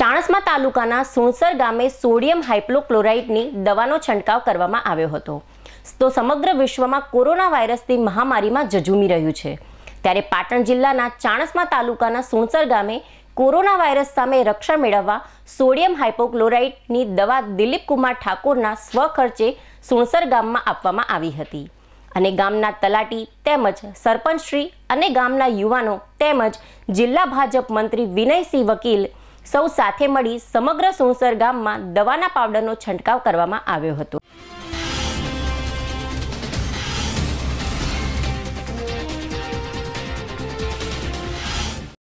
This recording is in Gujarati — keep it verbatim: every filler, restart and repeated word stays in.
ચાણસ્મા તાલુકાના સુણસર ગામે સોડિયમ હાઇપોક્લોરાઇટની દવાનો છંટકાવ કરવામાં આવ્યો હતો। તો સમગ્ર વિશ્વમાં કોરોના વાયરસની મહામારીમાં ઝઝૂમી રહ્યું છે, ત્યારે પાટણ જિલ્લાના ચાણસ્મા તાલુકાના સુણસર ગામે કોરોના વાયરસ સામે રક્ષણ મેળવવા સોડિયમ હાઇપોક્લોરાઇટની દવા દિલીપ કુમાર ઠાકોરના સ્વખર્ચે સુણસર ગામમાં આપવામાં આવી હતી અને ગામના તલાટી તેમજ સરપંચશ્રી અને ગામના યુવાનો તેમજ જિલ્લા ભાજપ મંત્રી વિનયસિંહ વકીલ સૌ સાથે મળી સમગ્ર સુણસર ગામમાં દવાના પાવડરનો છંટકાવ કરવામાં આવ્યો હતો।